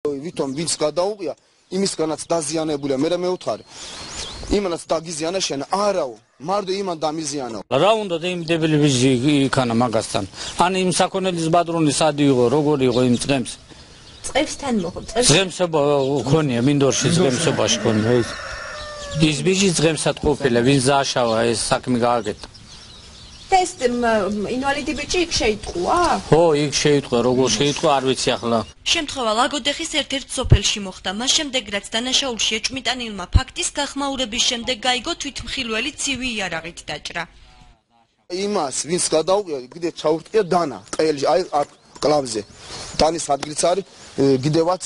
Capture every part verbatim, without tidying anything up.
ვითომ ვინც გადაუყია იმისგანაც დაზიანებულია მე მეუთხარი იმანაც დაგიზიანა შენ არაო მარტო იმან დამიზიანო რა უნდა დაიმდებელი ვიზი იქანა მაგასთან ან იმ საქონელის ბადრონი სადი იყო როგორი იყო იმ წემს წემსთან მოხდა წემსობა ქონია მინდორში წემსობაში ქონია ეს ის ბიჭი წემსად ყოფილა ვინ ზაშავა ეს საქმე გააკეთა ეს ინვალიდი ბიჭი იქ შეიტყვა? ხო, იქ შეიტყვა, როგორ შეიტყვა, არ ვიცი ახლა. შემთხვევა ლაგოდეხის ერთ-ერთ სოფელში მოხდა. მას შემდეგ რაც დანაშაულში ეჭვმიტანილმა ფაქტის გახმაურების შემდეგ გაიგო თვითმხილველი ცივი იარაღით დაჭრა. იმას ვინც გადაუყია, კიდე ჩაურტყია დანა, ყელი, აი კლავზე. დანის ადგილიც არის კიდევაც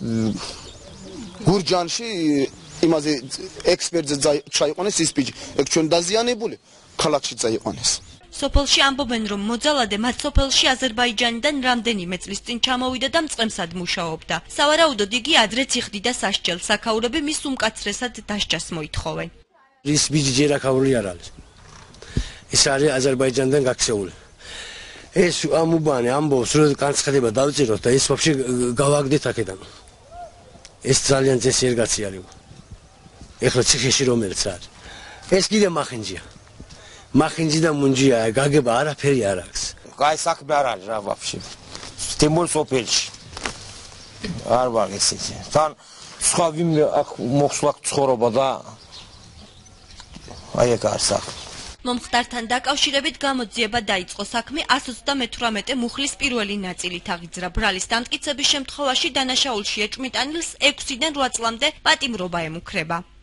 გურჯანში იმაზე ექსპერტზე ჩაიყვანეს ის ბიჭი. ეგ ჩვენ დაზიანებული ქალაქში წაიყვანეს. სოფელში ამბობენ, რომ მოძალადე მათ სოფელში აზერბაიჯანიდან რამდენიმე წლის წინ ჩამოვიდა და მწყემსად მუშაობდა. სავარაუდოდ იგი ადრეც იხდიდა სასჯელს, საქაურები მის უმკაცრესად დასჯას მოითხოვენ. ის ბიჭი ჯერ აქაური არ არის. ის არის აზერბაიჯანიდან გაქცეული. ეს ამუბანი ამბობს, რომ განცხადება დავწეროთ და ეს ვაფშე გავაგდეთ აქედან. ეს ძალიან ძესიერგაცი არის. ეხლა ციხეში რომელიც არის. ეს კიდე მახინჯია. მახინჯი და მუნჯია, გაგება არაფერი არ აქვს. კაი საქმე არ არის რა ვაფშე. თემურ სოფელში. არ ვარ ესეთი. თან სხვა ვინმე აქ მოხსლა ცხოვრობა და აი ეგ არ საქმე. მომხდართან დაკავშირებით გამოძიება დაიწყო. საქმე εκατს ოცდამეთვრამეტე მუხლის პირველი ნაწილით აღიძრა. ბრალის დამტკიცების შემთხვევაში დანაშაულში ეჭვმიტანილს ექვსიდან რვა წლამდე პატიმრობა ემუქრება.